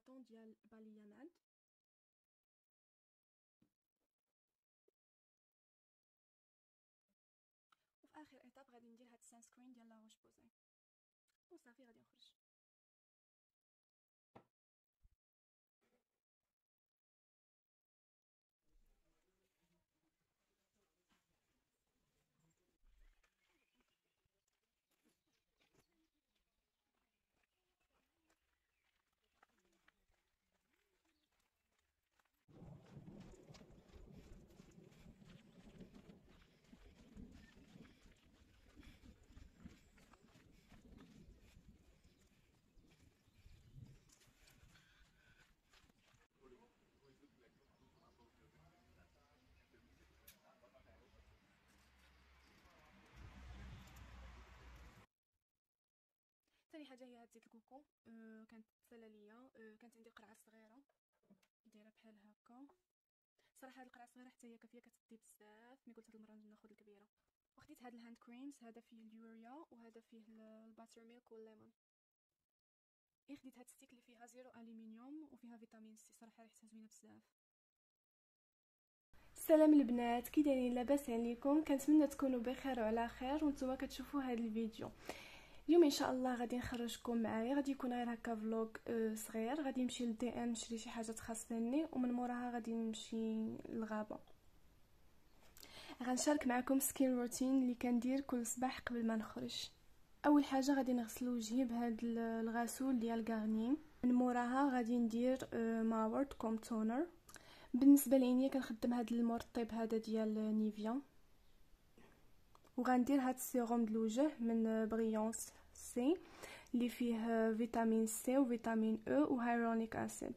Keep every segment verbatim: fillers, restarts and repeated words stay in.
هيدراتون ديال باليامانت. وفي اخر ايتاب غادي ندير هاد السان سكرين ديال لا روش بوزي وصافي غادي نخرج. ثاني حاجه هي هاد زيت الكوكو. أه كانت تسالى ليا. أه كانت عندي قرعه صغيره دايره بحال هكا. صراحه هاد القرعه الصغيره حتى هي كافيه كتدي بزاف، مي قلت هاد المره ناخذ الكبيره. وخديت هاد الهاند كريمز، هذا فيه اليوريا وهذا فيه الباتر ميلك والليمون. اي خديت هاد ستيك اللي فيها زيرو الومنيوم وفيها فيتامين سي، صراحه ريحتها زوينه بزاف. السلام البنات، كي دايرين؟ لاباس عليكم؟ كنتمنى تكونوا بخير وعلى خير وانتم كتشوفوا هذا الفيديو. اليوم ان شاء الله غادي نخرجكم معايا، غادي يكون غير هكا فلوغ أه صغير. غادي نمشي للدي ان نشري شي حاجه تخصني ومن موراها غادي نمشي للغابه. غنشارك معكم سكين روتين اللي كندير كل صباح قبل ما نخرج. اول حاجه غادي نغسل وجهي بهذا الغسول ديال غارنين. من موراها غادي ندير أه ماورد كوم تونر. بالنسبه لعينيا كنخدم هذا المرطب هذا ديال نيفيا. وغندير هاد السيروم د الوجه من بريونس سي اللي فيه فيتامين سي وفيتامين او وهيرونيك اسيد.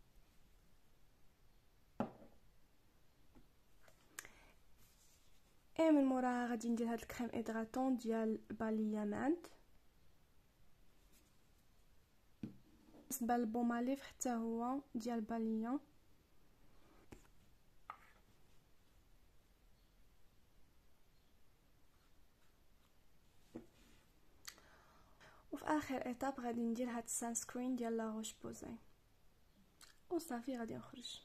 اي من موراها غادي ندير هاد الكريم هيدراتون ديال باليامانت. بالنسبه للبوماليف حتى هو ديال باليا. وفي اخر ايتاب غادي ندير هاد السان سكرين ديال لا روش بوزي وصافي غادي نخرج.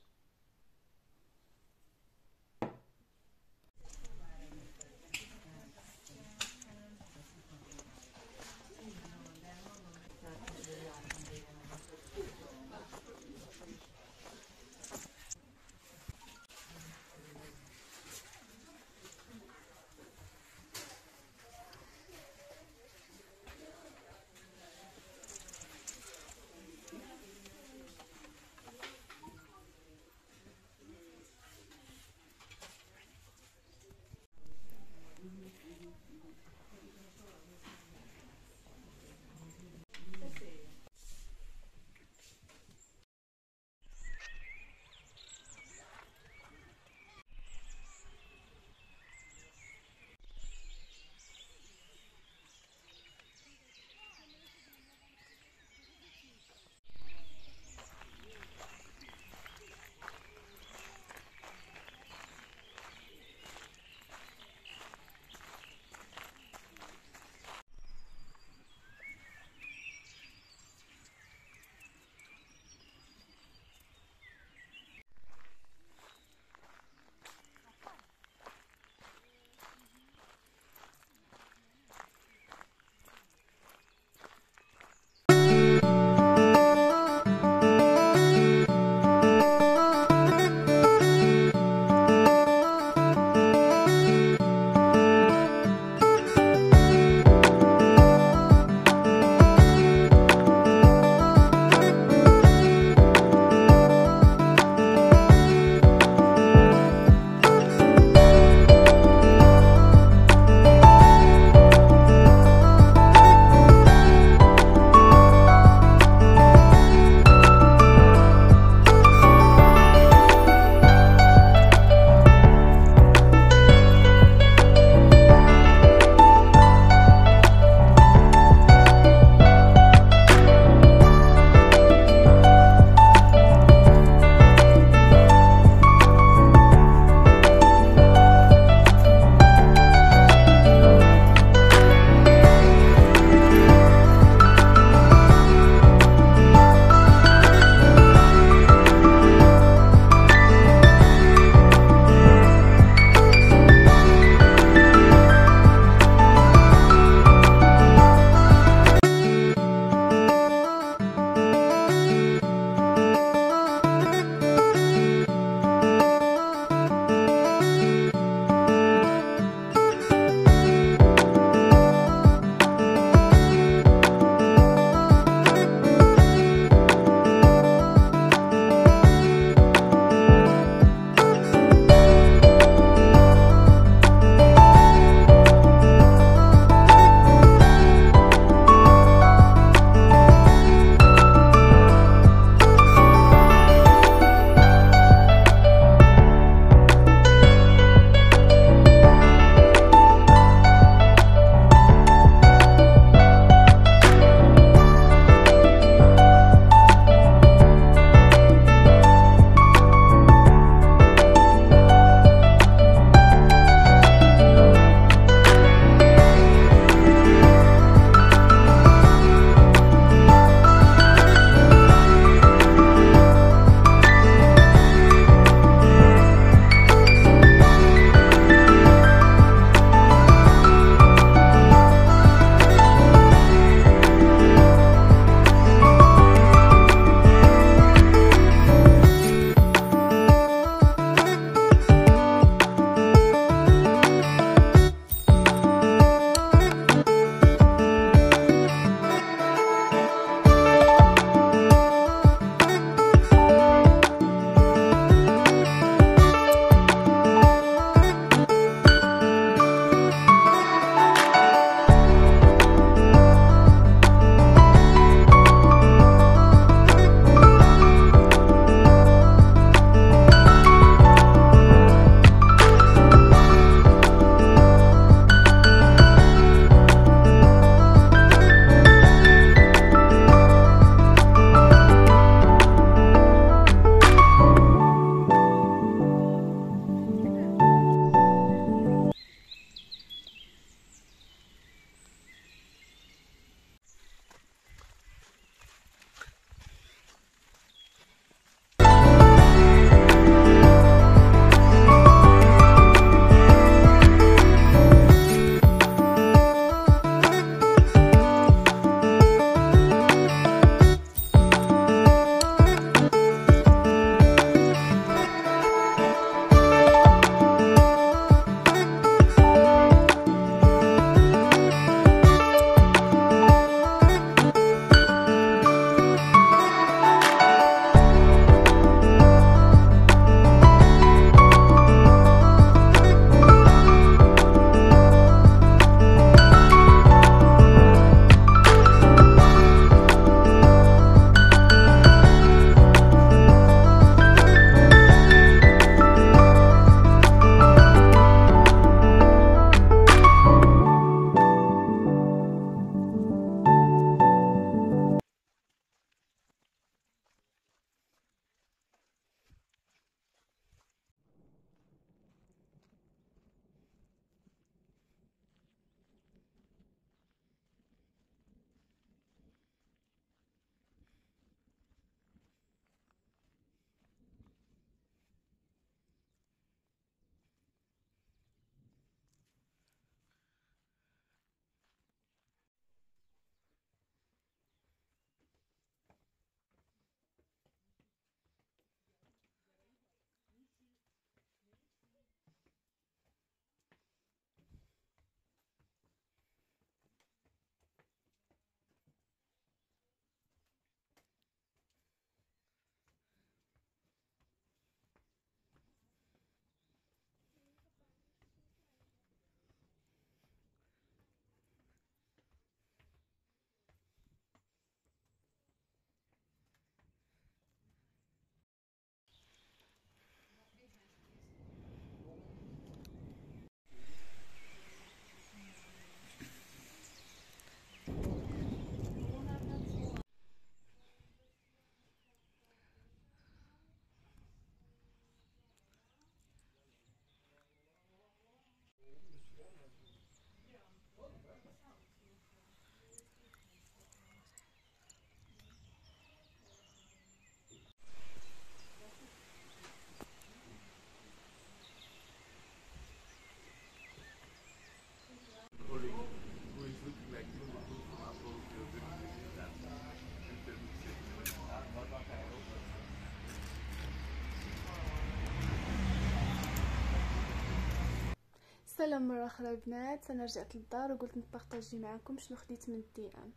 سلام مره اخرى البنات. انا رجعت للدار وقلت نبارطاجي معكم شنو خديت من الدي ام.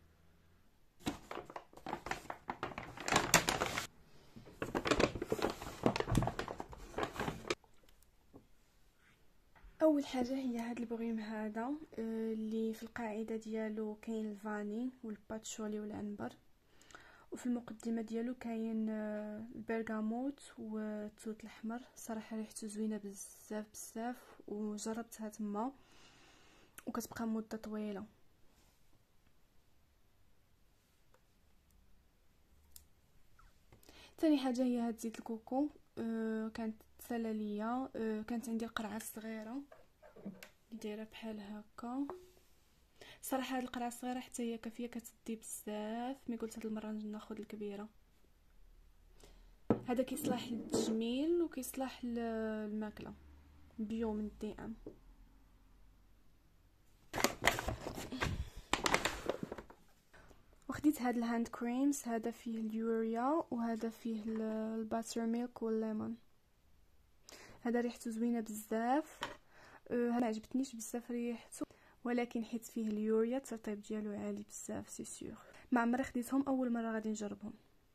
اول حاجه هي هاد البغيم هذا اللي في القاعده ديالو كاين الفاني والباتشولي والعنبر، وفي المقدمه ديالو كاين البرغاموت والتوت الاحمر. صراحه ريحته زوينه بزاف بزاف وجربتها تما وكتبقى مده طويله. ثاني حاجه هي هاد زيت الكوكو، أه كانت تسالى ليا. أه كانت عندي القرعه الصغيره اللي دايره بحال هكا. صراحه هاد القرعه الصغيره حتى هي كافيه كتدي بزاف، مي قلت هاد المره ناخذ الكبيره. هذا كيصلح للتجميل وكيصلح للماكله، بيو من دي ام. وخديت هاد الهاند كريمز، هذا فيه اليوريا وهذا فيه الباتر ميلك والليمون. هذا ريحته زوينه بزاف. أه ما عجبتنيش بزاف ريحته، ولكن حيت فيه اليوريا الترطيب ديالو عالي بزاف سي سيغ. ما عمري خديتهم، اول مره غادي نجربهم.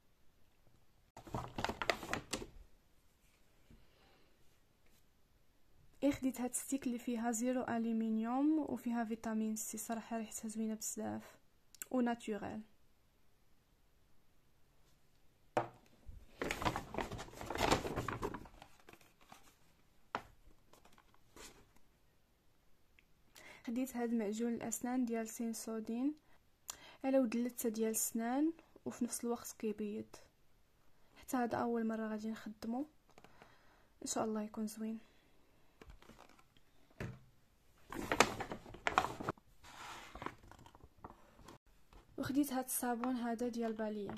اي خديت هاد ستيك اللي فيها زيرو الومنيوم وفيها فيتامين سي. صراحه ريحتها زوينه بزاف وناتورال. خديت هاد معجون الاسنان ديال سينسودين على ود اللثه ديال السنان وفي نفس الوقت كيبيض. حتى هذا اول مره غادي نخدمه، ان شاء الله يكون زوين. وخديت هاد الصابون هذا ديال باليه.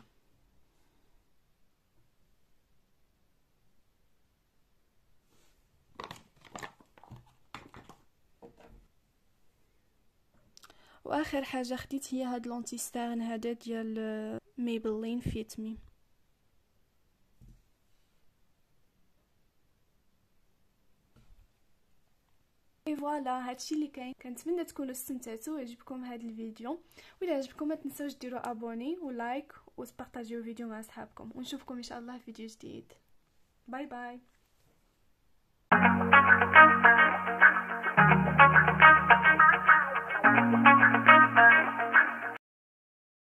واخر حاجه خديت هي هاد لونتيستارن هذا ديال ميبلين فيت مي. اي فوالا هادشي اللي كاين. كنتمنى تكونوا استمتعتوا ويعجبكم هذا الفيديو، وإلا عجبكم ما تنسوش ديروا ابوني ولايك وتبارطاجيو الفيديو مع اصحابكم، ونشوفكم ان شاء الله في فيديو جديد. باي باي.